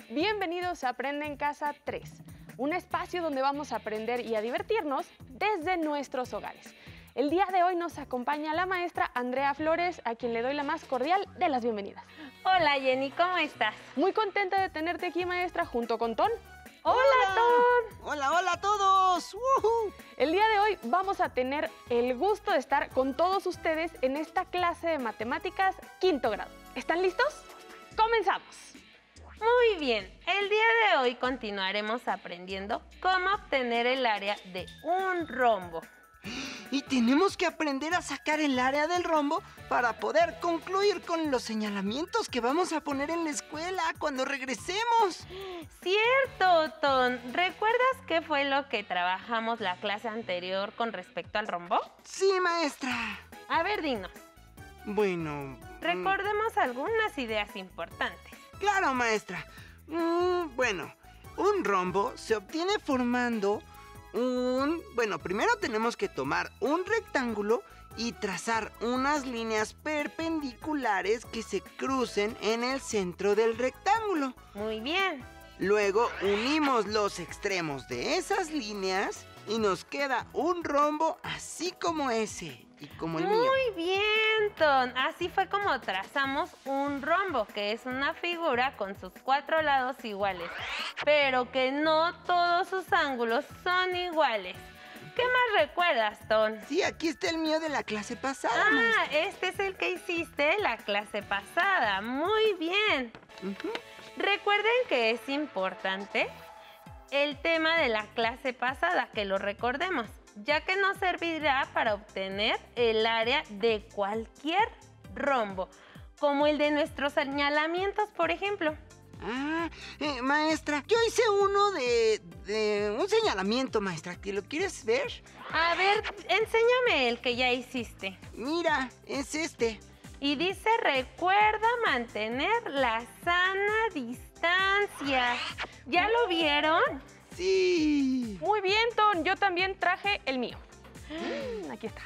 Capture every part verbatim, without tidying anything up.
Bienvenidos a Aprende en Casa tres, un espacio donde vamos a aprender y a divertirnos desde nuestros hogares. El día de hoy nos acompaña la maestra Andrea Flores, a quien le doy la más cordial de las bienvenidas. Hola Jenny, ¿cómo estás? Muy contenta de tenerte aquí, maestra, junto con Ton. ¡Hola, hola Ton! ¡Hola, hola a todos! ¡Woohoo! El día de hoy vamos a tener el gusto de estar con todos ustedes en esta clase de matemáticas quinto grado. ¿Están listos? ¡Comenzamos! Muy bien, el día de hoy continuaremos aprendiendo cómo obtener el área de un rombo. Y tenemos que aprender a sacar el área del rombo para poder concluir con los señalamientos que vamos a poner en la escuela cuando regresemos. Cierto, Ton. ¿Recuerdas qué fue lo que trabajamos la clase anterior con respecto al rombo? Sí, maestra. A ver, dinos. Bueno... Recordemos mm, algunas ideas importantes. Claro, maestra. Mm, bueno, un rombo se obtiene formando un... Bueno, primero tenemos que tomar un rectángulo y trazar unas líneas perpendiculares que se crucen en el centro del rectángulo. Muy bien. Luego unimos los extremos de esas líneas y nos queda un rombo así como ese y como el Muy mío. Muy bien, Ton. Así fue como trazamos un rombo, que es una figura con sus cuatro lados iguales, pero que no todos sus ángulos son iguales. ¿Qué más recuerdas, Ton? Sí, aquí está el mío de la clase pasada, Ah, maestra. este es el que hiciste la clase pasada. Muy bien. Uh-huh. Recuerden que es importante el tema de la clase pasada, que lo recordemos, ya que nos servirá para obtener el área de cualquier rombo, como el de nuestros señalamientos, por ejemplo. Ah, eh, maestra, yo hice uno de, de un señalamiento, maestra. ¿Que lo quieres ver? A ver, enséñame el que ya hiciste. Mira, es este. Y dice, recuerda mantener la sana distancia. ¿Ya lo vieron? Sí. Muy bien, Ton. Yo también traje el mío. Aquí está.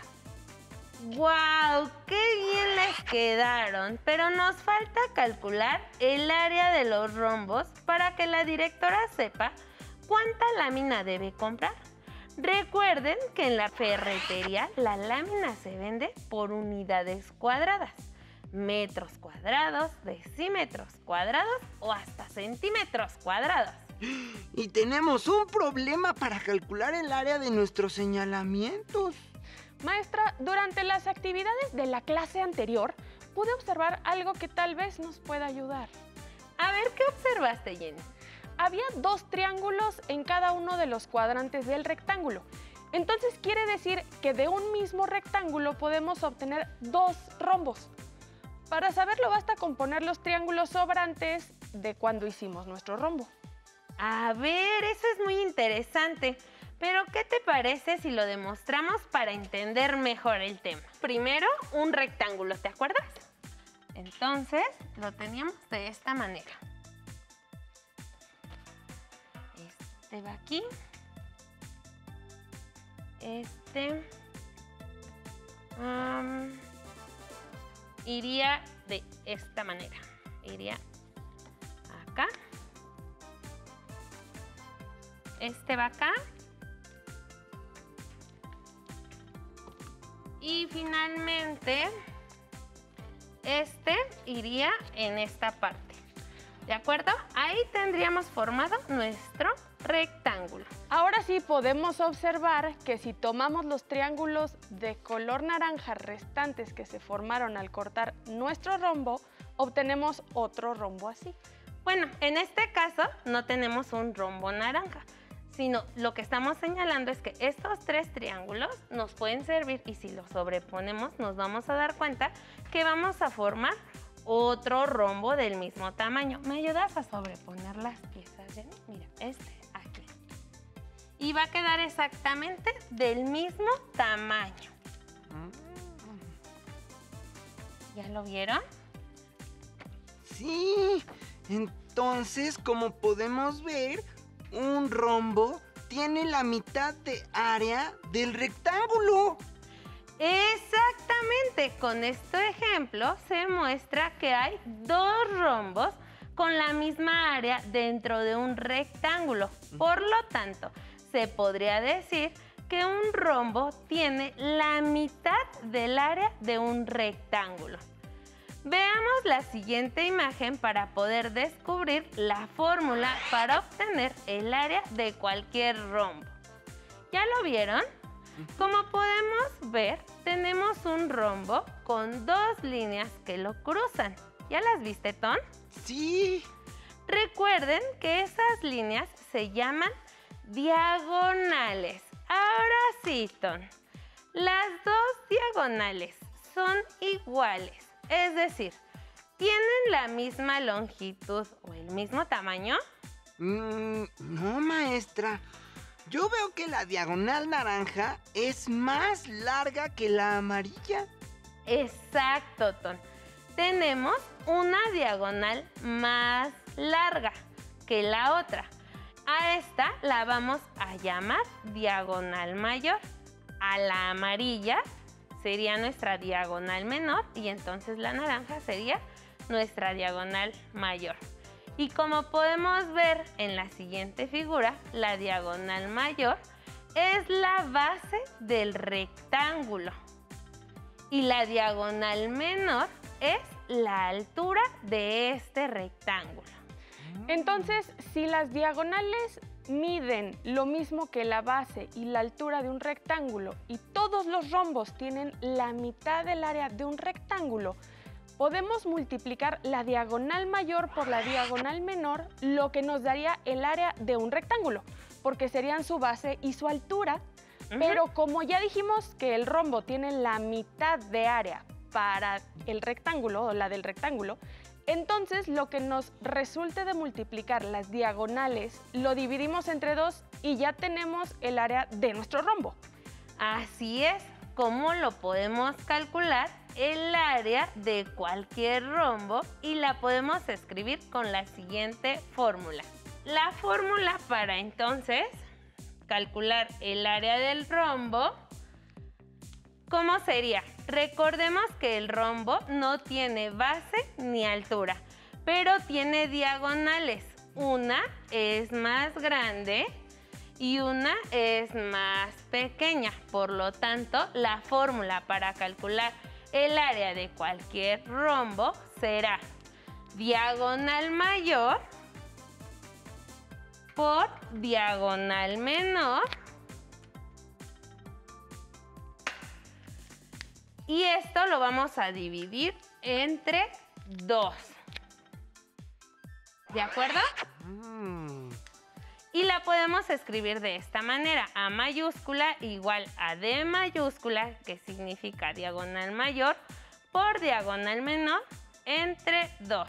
¡Guau! ¡Qué bien les quedaron! Pero nos falta calcular el área de los rombos para que la directora sepa cuánta lámina debe comprar. Recuerden que en la ferretería la lámina se vende por unidades cuadradas, metros cuadrados, decímetros cuadrados o hasta centímetros cuadrados. Y tenemos un problema para calcular el área de nuestros señalamientos. Maestra, durante las actividades de la clase anterior, pude observar algo que tal vez nos pueda ayudar. A ver, ¿qué observaste, Jenny? Había dos triángulos en cada uno de los cuadrantes del rectángulo. Entonces quiere decir que de un mismo rectángulo podemos obtener dos rombos. Para saberlo basta con poner los triángulos sobrantes de cuando hicimos nuestro rombo. A ver, eso es muy interesante. Pero, ¿qué te parece si lo demostramos para entender mejor el tema? Primero, un rectángulo, ¿te acuerdas? Entonces, lo teníamos de esta manera. Este va aquí. Este um, iría de esta manera. Iría acá. Este va acá. Y finalmente, este iría en esta parte. ¿De acuerdo? Ahí tendríamos formado nuestro rectángulo. Ahora sí podemos observar que si tomamos los triángulos de color naranja restantes que se formaron al cortar nuestro rombo, obtenemos otro rombo así. Bueno, en este caso no tenemos un rombo naranja, sino lo que estamos señalando es que estos tres triángulos nos pueden servir y si los sobreponemos nos vamos a dar cuenta que vamos a formar otro rombo del mismo tamaño. ¿Me ayudas a sobreponer las piezas, Jenny? Mira, este aquí. Y va a quedar exactamente del mismo tamaño. ¿Ya lo vieron? Sí, entonces, como podemos ver, un rombo tiene la mitad de área del rectángulo. Exactamente, con este ejemplo se muestra que hay dos rombos con la misma área dentro de un rectángulo. Por lo tanto, se podría decir que un rombo tiene la mitad del área de un rectángulo. Veamos la siguiente imagen para poder descubrir la fórmula para obtener el área de cualquier rombo. ¿Ya lo vieron? Como podemos ver, tenemos un rombo con dos líneas que lo cruzan. ¿Ya las viste, Ton? Sí. Recuerden que esas líneas se llaman diagonales. Ahora sí, Ton. Las dos diagonales son iguales. Es decir, ¿tienen la misma longitud o el mismo tamaño? Mm, no, maestra. Yo veo que la diagonal naranja es más larga que la amarilla. Exacto, Ton. Tenemos una diagonal más larga que la otra. A esta la vamos a llamar diagonal mayor. A la amarilla sería nuestra diagonal menor y entonces la naranja sería nuestra diagonal mayor. Y como podemos ver en la siguiente figura, la diagonal mayor es la base del rectángulo y la diagonal menor es la altura de este rectángulo. Entonces, si las diagonales miden lo mismo que la base y la altura de un rectángulo y todos los rombos tienen la mitad del área de un rectángulo, podemos multiplicar la diagonal mayor por la diagonal menor, lo que nos daría el área de un rectángulo, porque serían su base y su altura. Uh-huh. Pero como ya dijimos que el rombo tiene la mitad de área para el rectángulo o la del rectángulo, entonces lo que nos resulte de multiplicar las diagonales lo dividimos entre dos y ya tenemos el área de nuestro rombo. Así es. ¿Cómo lo podemos calcular? El área de cualquier rombo y la podemos escribir con la siguiente fórmula. La fórmula para entonces calcular el área del rombo, ¿cómo sería? Recordemos que el rombo no tiene base ni altura, pero tiene diagonales. Una es más grande y una es más pequeña. Por lo tanto, la fórmula para calcular el área de cualquier rombo será diagonal mayor por diagonal menor. Y esto lo vamos a dividir entre dos. ¿De acuerdo? Mm. Y la podemos escribir de esta manera. A mayúscula igual a D mayúscula, que significa diagonal mayor, por diagonal menor, entre dos.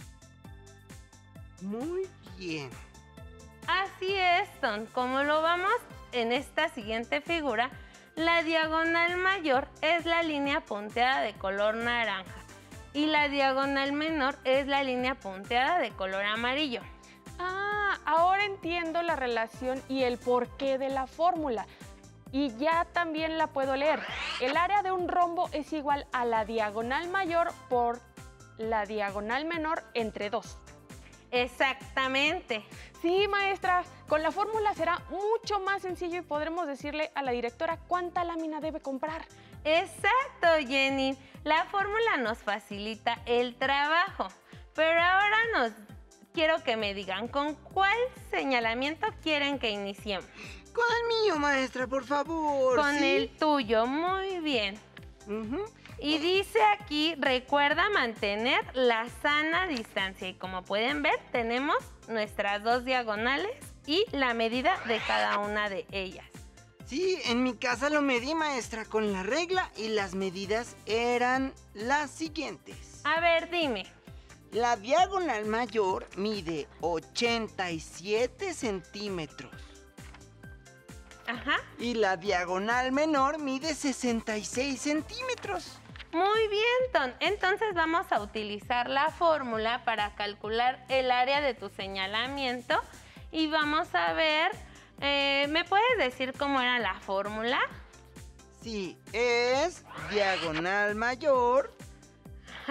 Muy bien. Así es, Ton. Como lo vamos en esta siguiente figura, la diagonal mayor es la línea punteada de color naranja y la diagonal menor es la línea punteada de color amarillo. Ah, ahora entiendo la relación y el porqué de la fórmula. Y ya también la puedo leer. El área de un rombo es igual a la diagonal mayor por la diagonal menor entre dos. Exactamente. Sí, maestra. Con la fórmula será mucho más sencillo y podremos decirle a la directora cuánta lámina debe comprar. Exacto, Jenny. La fórmula nos facilita el trabajo. Pero ahora nos quiero que me digan con cuál señalamiento quieren que iniciemos. Con el mío, maestra, por favor. Con ¿sí? el tuyo, muy bien. Uh-huh. Y dice aquí, recuerda mantener la sana distancia. Y como pueden ver, tenemos nuestras dos diagonales y la medida de cada una de ellas. Sí, en mi casa lo medí, maestra, con la regla y las medidas eran las siguientes. A ver, dime. La diagonal mayor mide ochenta y siete centímetros. Ajá. Y la diagonal menor mide sesenta y seis centímetros. Muy bien, Ton. Entonces vamos a utilizar la fórmula para calcular el área de tu señalamiento. Y vamos a ver, eh, ¿me puedes decir cómo era la fórmula? Sí, es diagonal mayor. Ajá.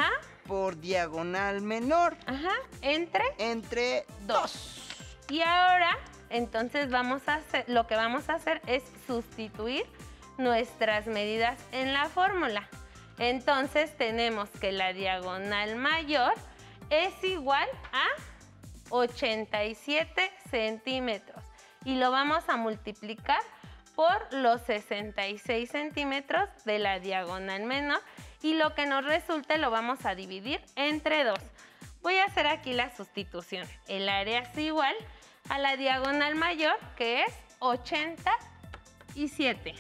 por diagonal menor. Ajá, entre Entre dos. Y ahora, entonces vamos a hacer, lo que vamos a hacer es sustituir nuestras medidas en la fórmula. Entonces tenemos que la diagonal mayor es igual a ochenta y siete centímetros y lo vamos a multiplicar por los sesenta y seis centímetros de la diagonal menor y lo que nos resulte lo vamos a dividir entre dos. Voy a hacer aquí la sustitución. El área es igual a la diagonal mayor, que es ochenta y siete.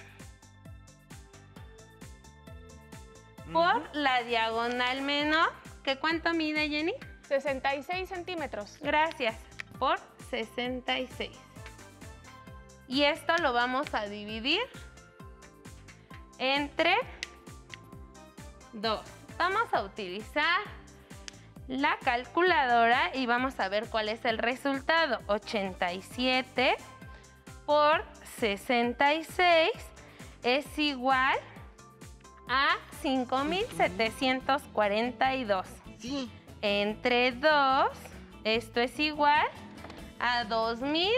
Por uh-huh. la diagonal menor, ¿que cuánto mide, Jenny? sesenta y seis centímetros. Gracias, por sesenta y seis. Y esto lo vamos a dividir entre dos. Vamos a utilizar la calculadora y vamos a ver cuál es el resultado. ochenta y siete por sesenta y seis es igual a cinco mil setecientos cuarenta y dos. Sí. Entre dos, esto es igual a dos mil.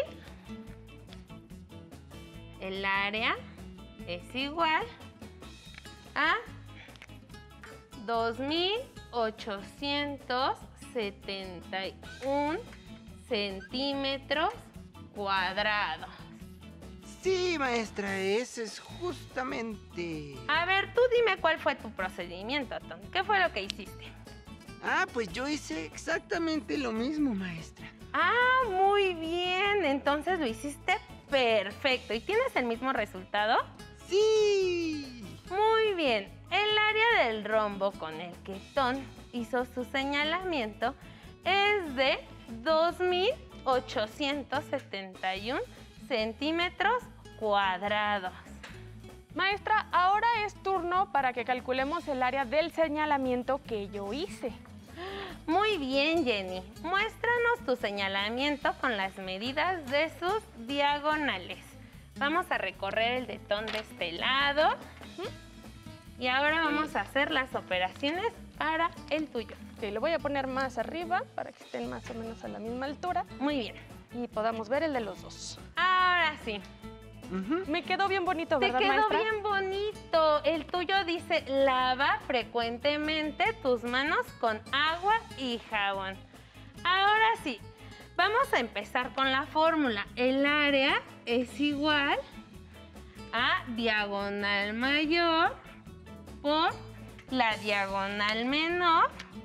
El área es igual a dos mil ochocientos setenta y uno centímetros cuadrados. Sí, maestra, ese es justamente... A ver, tú dime cuál fue tu procedimiento, Tom. ¿Qué fue lo que hiciste? Ah, pues yo hice exactamente lo mismo, maestra. Ah, muy bien. Entonces lo hiciste perfecto. ¿Y tienes el mismo resultado? Sí. Muy bien. El área del rombo con el que Tom hizo su señalamiento es de dos mil ochocientos setenta y uno centímetros cuadrados. Maestra, ahora es turno para que calculemos el área del señalamiento que yo hice. Muy bien, Jenny. Muéstranos tu señalamiento con las medidas de sus diagonales. Vamos a recorrer el de Tom de este lado. Y ahora vamos a hacer las operaciones para el tuyo. Sí, lo voy a poner más arriba para que estén más o menos a la misma altura. Muy bien. Y podamos ver el de los dos. Ahora sí. Uh-huh. Me quedó bien bonito, ¿verdad, Te quedó maestra? bien bonito. El tuyo dice, lava frecuentemente tus manos con agua y jabón. Ahora sí, vamos a empezar con la fórmula. El área es igual a diagonal mayor por la diagonal menor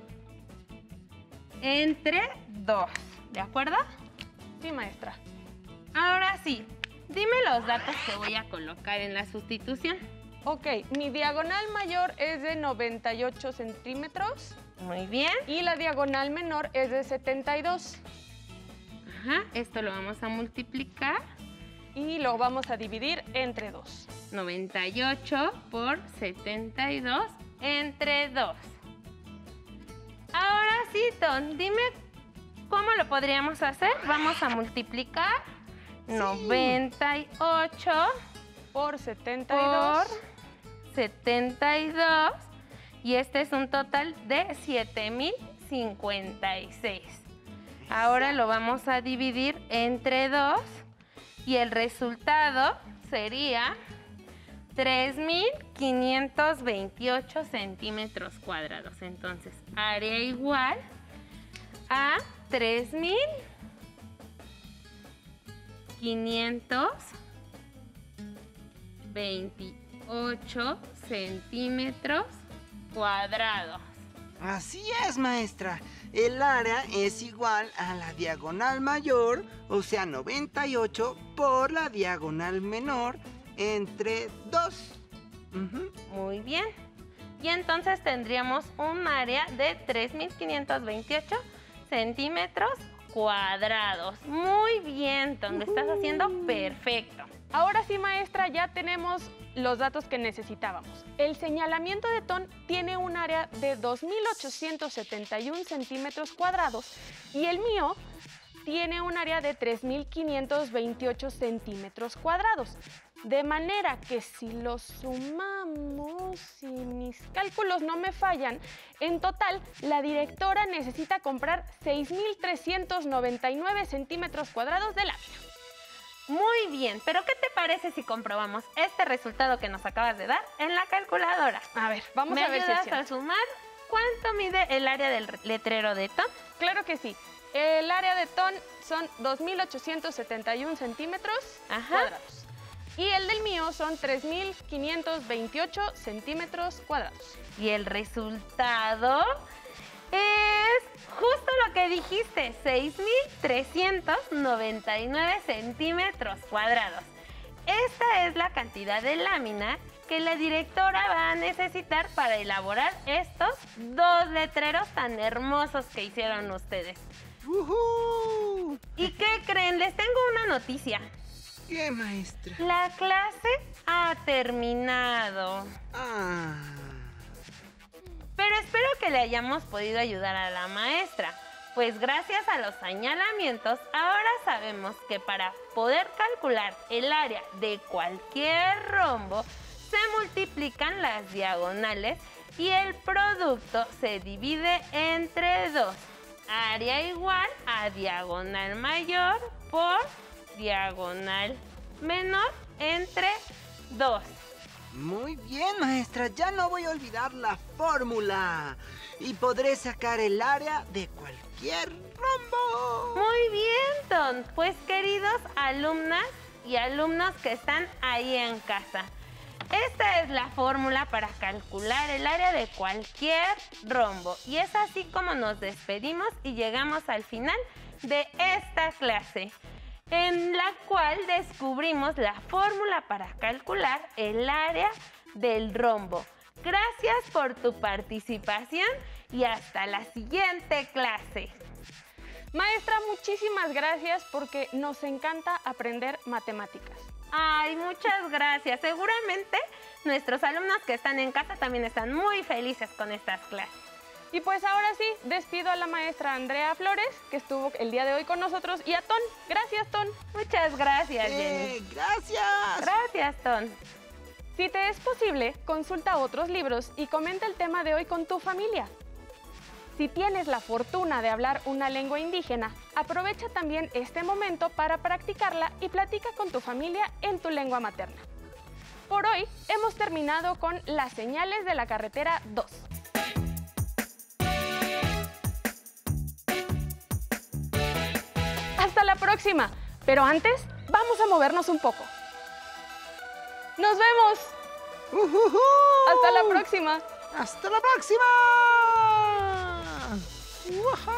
entre dos. ¿De acuerdo? Sí, maestra. Ahora sí. Dime los datos que voy a colocar en la sustitución. Ok, mi diagonal mayor es de noventa y ocho centímetros. Muy bien. Y la diagonal menor es de setenta y dos. Ajá, esto lo vamos a multiplicar. Y lo vamos a dividir entre dos. noventa y ocho por setenta y dos entre dos. Ahora sí, Tom, dime cómo lo podríamos hacer. Vamos a multiplicar. Sí. noventa y ocho por setenta y dos. Por setenta y dos. Y este es un total de siete mil cincuenta y seis. Ahora lo vamos a dividir entre dos. Y el resultado sería tres mil quinientos veintiocho centímetros cuadrados. Entonces, área igual a tres mil quinientos veintiocho centímetros cuadrados. Así es, maestra. El área es igual a la diagonal mayor, o sea, noventa y ocho por la diagonal menor entre dos. Uh-huh. Muy bien. Y entonces tendríamos un área de tres mil quinientos veintiocho centímetros cuadrados. Muy bien, Tom, lo estás haciendo perfecto. Ahora sí, maestra, ya tenemos los datos que necesitábamos. El señalamiento de Tom tiene un área de dos mil ochocientos setenta y uno centímetros cuadrados y el mío tiene un área de tres mil quinientos veintiocho centímetros cuadrados. De manera que si lo sumamos, si mis cálculos no me fallan, en total la directora necesita comprar seis mil trescientos noventa y nueve centímetros cuadrados de lámina. Muy bien, pero ¿qué te parece si comprobamos este resultado que nos acabas de dar en la calculadora? A ver, vamos ¿Me a ver si es ayudas cierto. a sumar cuánto mide el área del letrero de Ton? Claro que sí. El área de Ton son dos mil ochocientos setenta y uno centímetros Ajá. cuadrados. Y el del mío son tres mil quinientos veintiocho centímetros cuadrados. Y el resultado es justo lo que dijiste, seis mil trescientos noventa y nueve centímetros cuadrados. Esta es la cantidad de lámina que la directora va a necesitar para elaborar estos dos letreros tan hermosos que hicieron ustedes. ¡Uhú! ¿Y qué creen? Les tengo una noticia. ¿Qué, maestra? La clase ha terminado. Ah. Pero espero que le hayamos podido ayudar a la maestra, pues gracias a los señalamientos ahora sabemos que para poder calcular el área de cualquier rombo se multiplican las diagonales y el producto se divide entre dos. Área igual a diagonal mayor por diagonal menor entre dos. Muy bien, maestra. Ya no voy a olvidar la fórmula. Y podré sacar el área de cualquier rombo. Muy bien, Ton. Pues queridos alumnas y alumnos que están ahí en casa, esta es la fórmula para calcular el área de cualquier rombo. Y es así como nos despedimos y llegamos al final de esta clase, en la cual descubrimos la fórmula para calcular el área del rombo. Gracias por tu participación y hasta la siguiente clase. Maestra, muchísimas gracias porque nos encanta aprender matemáticas. Ay, muchas gracias. Seguramente nuestros alumnos que están en casa también están muy felices con estas clases. Y pues ahora sí, despido a la maestra Andrea Flores, que estuvo el día de hoy con nosotros, y a Ton. Gracias, Ton. Muchas gracias, Eh, Jenny. gracias. Gracias, Ton. Si te es posible, consulta otros libros y comenta el tema de hoy con tu familia. Si tienes la fortuna de hablar una lengua indígena, aprovecha también este momento para practicarla y platica con tu familia en tu lengua materna. Por hoy hemos terminado con las señales de la carretera dos. Hasta la próxima, pero antes vamos a movernos un poco. ¡Nos vemos! Ujujú. ¡Hasta la próxima! ¡Hasta la próxima! ¡Uaja!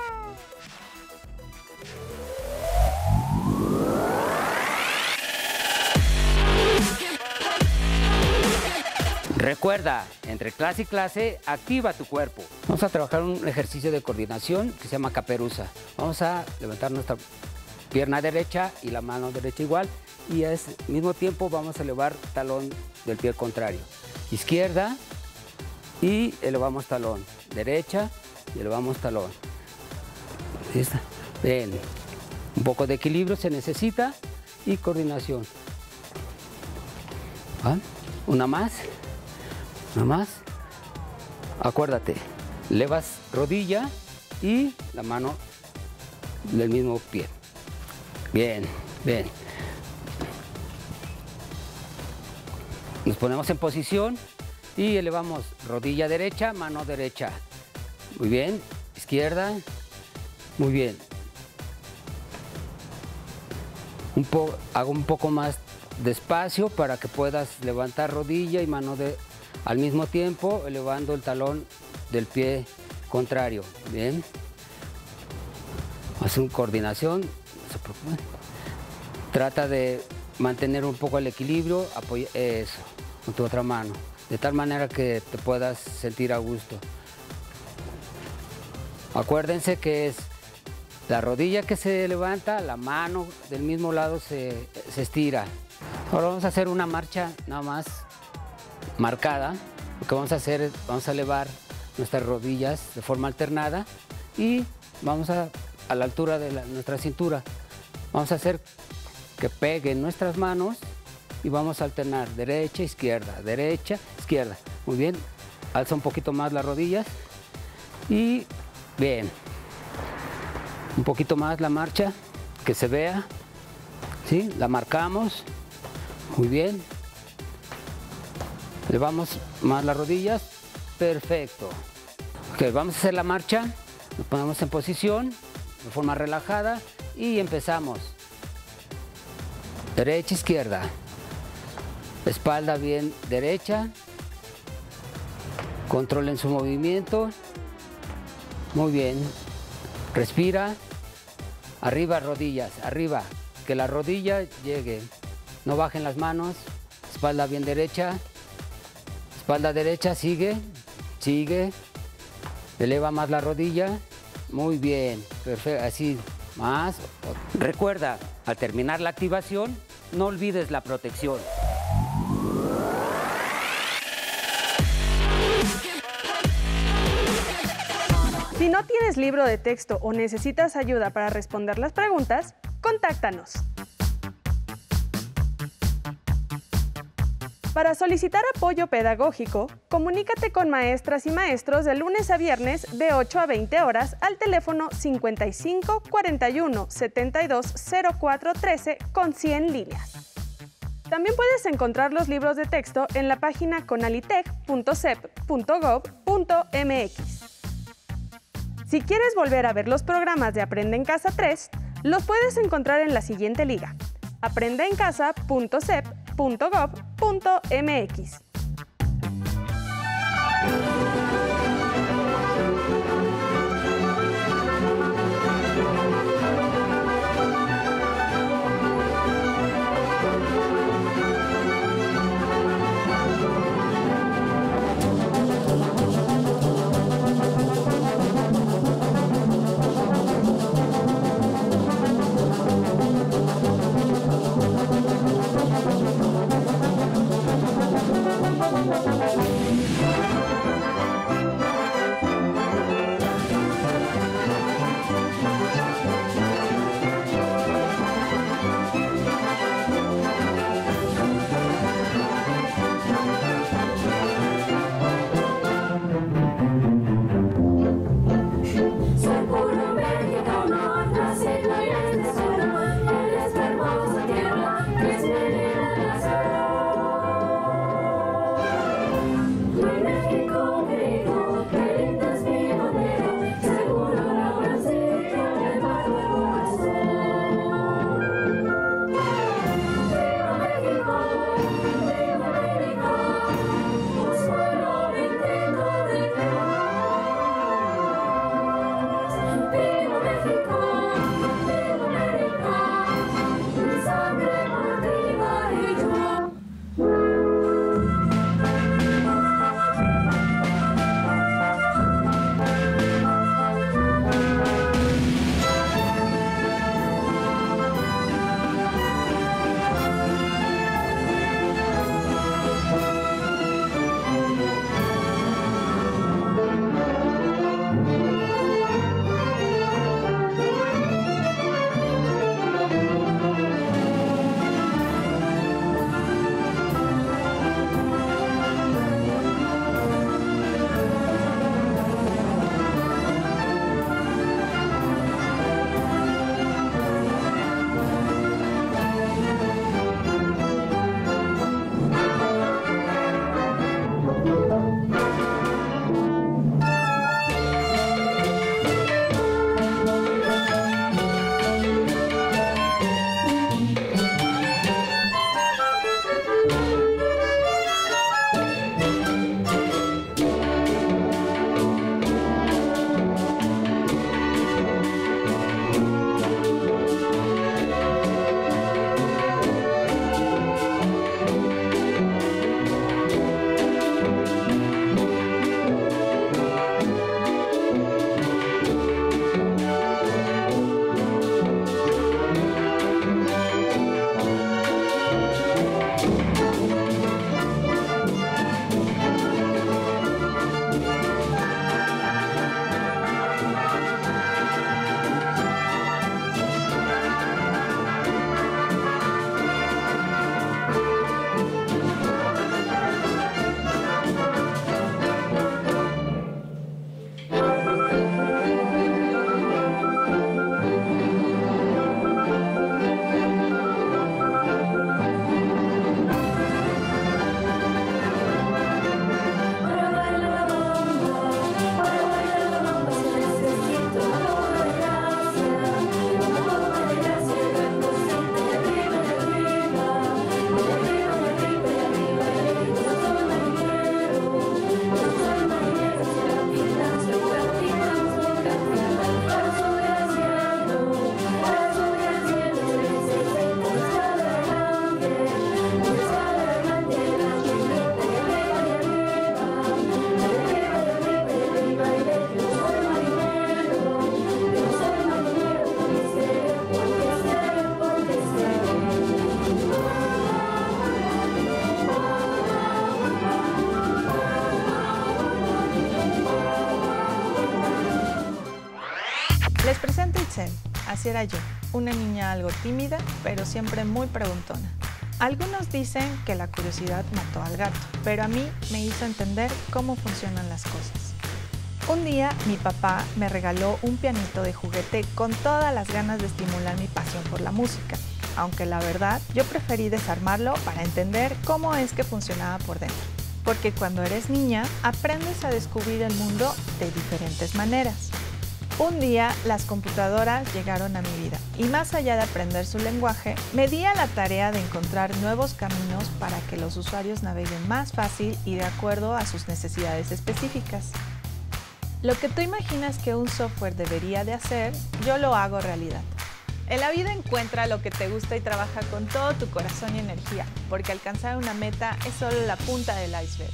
Recuerda, entre clase y clase, activa tu cuerpo. Vamos a trabajar un ejercicio de coordinación que se llama caperuza. Vamos a levantar nuestra pierna derecha y la mano derecha igual. Y al mismo tiempo vamos a elevar talón del pie contrario. Izquierda y elevamos talón. Derecha y elevamos talón. ¿Listo? Bien. Un poco de equilibrio se necesita y coordinación. ¿Va? Una más. Una más. Acuérdate, elevas rodilla y la mano del mismo pie. Bien, bien. Nos ponemos en posición y elevamos rodilla derecha, mano derecha. Muy bien, izquierda. Muy bien. Un po- hago un poco más despacio para que puedas levantar rodilla y mano de, al mismo tiempo, elevando el talón del pie contrario. Bien. Haz una coordinación. No se preocupen. Trata de mantener un poco el equilibrio, apoya, eso, con tu otra mano, de tal manera que te puedas sentir a gusto. Acuérdense que es la rodilla que se levanta, la mano del mismo lado se, se estira. Ahora vamos a hacer una marcha nada más marcada. Lo que vamos a hacer es, vamos a elevar nuestras rodillas de forma alternada y vamos a a la altura de la, nuestra cintura. Vamos a hacer que peguen nuestras manos y vamos a alternar derecha, izquierda, derecha, izquierda. Muy bien, alza un poquito más las rodillas y bien. Un poquito más la marcha, que se vea, ¿sí? La marcamos, muy bien. Elevamos más las rodillas, perfecto. Ok, vamos a hacer la marcha, nos ponemos en posición, de forma relajada y empezamos. Derecha, izquierda, espalda bien derecha, controlen su movimiento, muy bien, respira, arriba rodillas, arriba, que la rodilla llegue, no bajen las manos, espalda bien derecha, espalda derecha, sigue, sigue, eleva más la rodilla, muy bien, perfecto, así, más. Recuerda, al terminar la activación, no olvides la protección. Si no tienes libro de texto o necesitas ayuda para responder las preguntas, contáctanos. Para solicitar apoyo pedagógico, comunícate con maestras y maestros de lunes a viernes de ocho a veinte horas al teléfono cincuenta y cinco, cuarenta y uno, setenta y dos, cero cuatro, trece con cien líneas. También puedes encontrar los libros de texto en la página conalitec punto sep punto gov punto mx. Si quieres volver a ver los programas de Aprende en Casa tres, los puedes encontrar en la siguiente liga: aprende en casa punto sep punto gov punto mx. Así era yo, una niña algo tímida, pero siempre muy preguntona. Algunos dicen que la curiosidad mató al gato, pero a mí me hizo entender cómo funcionan las cosas. Un día mi papá me regaló un pianito de juguete con todas las ganas de estimular mi pasión por la música, aunque la verdad yo preferí desarmarlo para entender cómo es que funcionaba por dentro. Porque cuando eres niña aprendes a descubrir el mundo de diferentes maneras. Un día las computadoras llegaron a mi vida y más allá de aprender su lenguaje, me di a la tarea de encontrar nuevos caminos para que los usuarios naveguen más fácil y de acuerdo a sus necesidades específicas. Lo que tú imaginas que un software debería de hacer, yo lo hago realidad. En la vida encuentra lo que te gusta y trabaja con todo tu corazón y energía, porque alcanzar una meta es solo la punta del iceberg.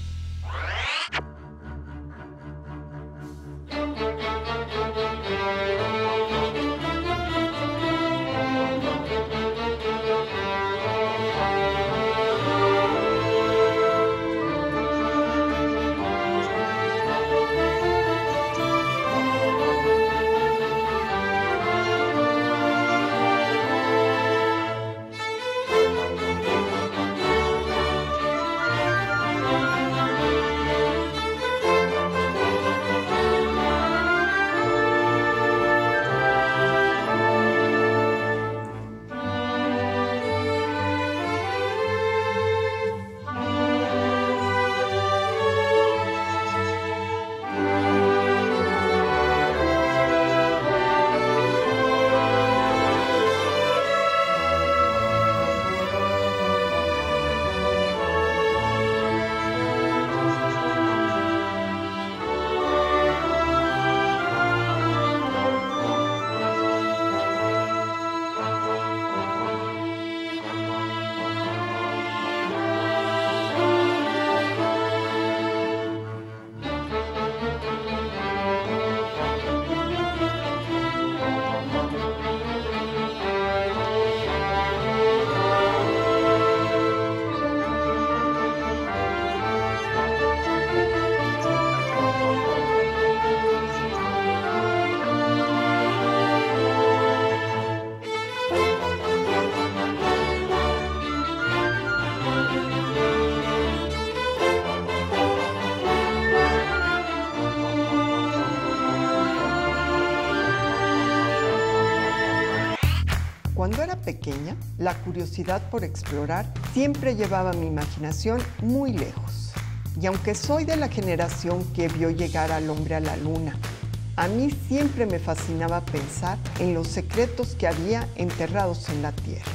Cuando era pequeña, la curiosidad por explorar siempre llevaba mi imaginación muy lejos. Y aunque soy de la generación que vio llegar al hombre a la luna, a mí siempre me fascinaba pensar en los secretos que había enterrados en la tierra.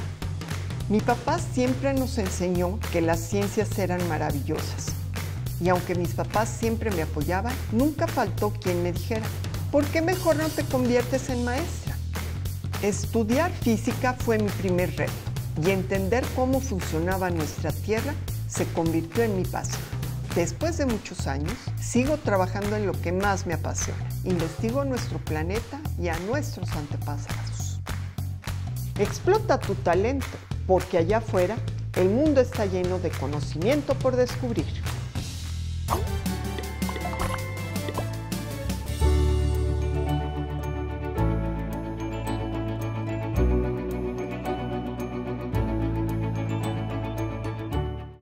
Mi papá siempre nos enseñó que las ciencias eran maravillosas. Y aunque mis papás siempre me apoyaban, nunca faltó quien me dijera, ¿por qué mejor no te conviertes en maestra? Estudiar física fue mi primer reto y entender cómo funcionaba nuestra Tierra se convirtió en mi pasión. Después de muchos años, sigo trabajando en lo que más me apasiona. Investigo nuestro planeta y a nuestros antepasados. Explota tu talento, porque allá afuera el mundo está lleno de conocimiento por descubrir.